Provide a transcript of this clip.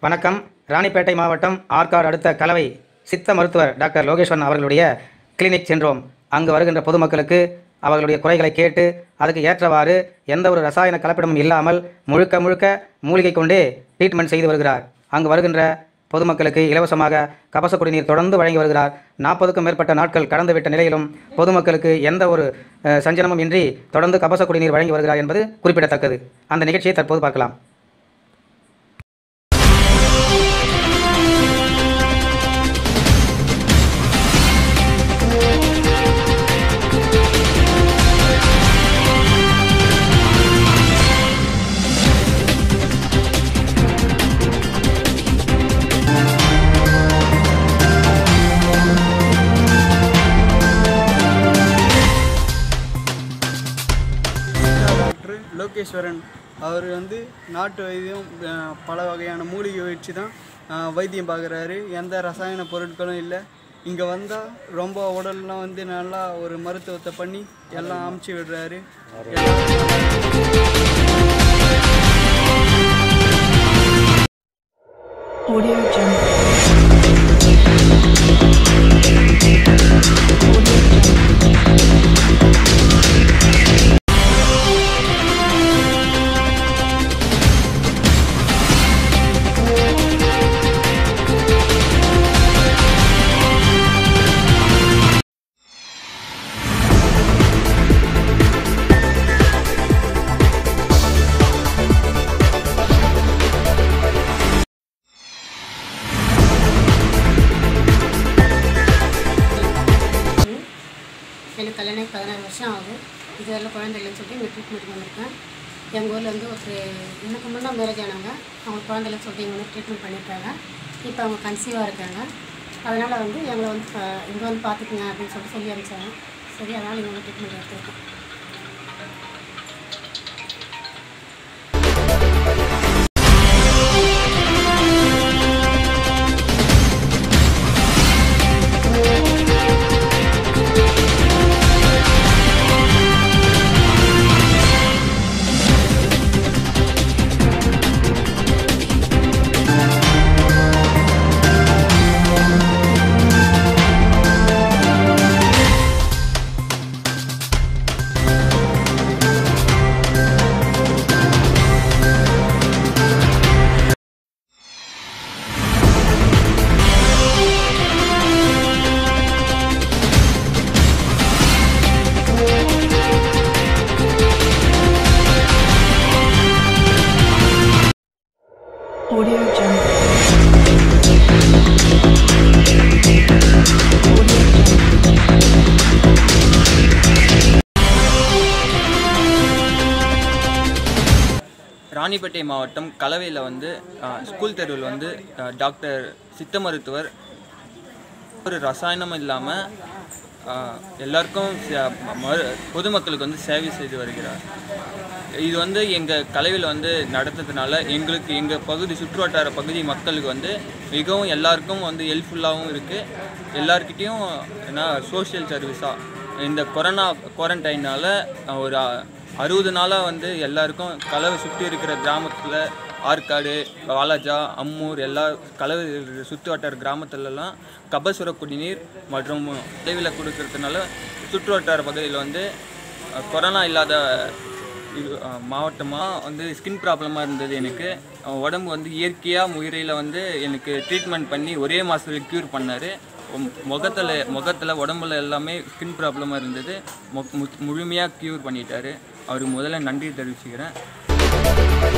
வணக்கம். ராணிப்பேட்டை மாவட்டம் ஆற்காடு அடுத்த கலவை சித்த மருத்துவர் டாக்டர் லோகேஸ்வரன் அவர்களுடைய கிளினிக் சென்றோம். அங்கு வருகின்ற பொதுமக்களுக்கு அவர்களுடைய குறைகளை கேட்டு அதுக்கு ஏற்றவாறு எந்த ஒரு ரசாயன கலப்படமும் இல்லாமல் முழுக்க மூலிகை கொண்டே ட்ரீட்மெண்ட் செய்து வருகிறார். அங்கு வருகின்ற பொதுமக்களுக்கு இலவசமாக கபச குடிநீர் தொடர்ந்து வழங்கி வருகிறார். 40க்கும் மேற்பட்ட நாட்கள் கடந்துவிட்ட நிலையிலும் பொதுமக்களுக்கு எந்த ஒரு சஞ்சனமும் இன்றி தொடர்ந்து கபச குடிநீர் வழங்கி வருகிறார் என்பது குறிப்பிடத்தக்கது. அந்த நிகழ்ச்சியை தற்போது பார்க்கலாம். லோகேஸ்வரன் அவர் நாட்டு வைத்தியம் பல வகையான மூலிகை வச்சு தான் வைத்தியம் பார்க்குறாரு. எந்த ரசாயன பொருட்களும் இல்லை. இங்கே வந்தால் ரொம்ப உடல்லாம் நல்லா ஒரு மருத்துவத்தை பண்ணி எல்லாம் அமுச்சு விடுறாரு. எனக்கு கல்யாணம் 16 வருஷம் ஆகுது. இதெல்லாம் குழந்தை இல்லைன்னு சொல்லிட்டு இங்கே ட்ரீட்மெண்ட் பண்ணியிருக்கேன். எங்கள் ஊரில் ஒரு எனக்கு முன்னே மேரேஜ் ஆனாங்க. அவங்க குழந்தை இல்லைன்னு சொல்லிட்டு இங்கே ட்ரீட்மெண்ட் பண்ணியிருக்காங்க. இப்போ அவங்க கன்சீவாக இருக்காங்க. அதனால் எங்களை இங்கே பார்த்துக்குங்க அப்படின்னு சொல்லிட்டு சொல்லி அனுப்பிச்சாங்க. சரி, அதனால் இங்கே ட்ரீட்மெண்ட் எடுத்துருக்கோம். ராணிப்பேட்டை மாவட்டம் கலவையில் ஸ்கூல் தெருவில் டாக்டர் சித்த மருத்துவர் ஒரு ரசாயனமும் இல்லாமல் எல்லாருக்கும் பொதுமக்களுக்கு சேவை செய்து வருகிறார். இது எங்கள் கலவையில் நடத்துறதுனால எங்களுக்கு எங்கள் பகுதி சுற்றுவட்டார பகுதி மக்களுக்கு மிகவும் எல்லாருக்கும் ஹெல்ப்ஃபுல்லாகவும் இருக்குது. எல்லார்கிட்டையும் சோஷியல் சர்வீஸாக இந்த கொரோனா குவாரண்டைனால் ஒரு 60 நாளாக எல்லாருக்கும் கலவை சுற்றி இருக்கிற கிராமத்தில் ஆற்காடு, வாலாஜா, அம்மூர் எல்லா கலவை சுற்று வட்டார கிராமத்துலலாம் கபசுர குடிநீர் மற்றும் உதவியில் கொடுக்கறதுனால சுற்று வட்டார பகுதியில் கொரோனா இல்லாத மாவட்டமாக ஸ்கின் ப்ராப்ளமாக இருந்தது. எனக்கு உடம்பு இயற்கையாக முறையில் எனக்கு ட்ரீட்மெண்ட் பண்ணி ஒரே மாதத்தில் க்யூர் பண்ணார். முகத்தில் உடம்புல எல்லாமே ஸ்கின் ப்ராப்ளமாக இருந்தது. முழுமையாக க்யூர் பண்ணிட்டார். அவருக்கு முதல்ல நன்றி தெரிவிச்சுக்கிறேன்.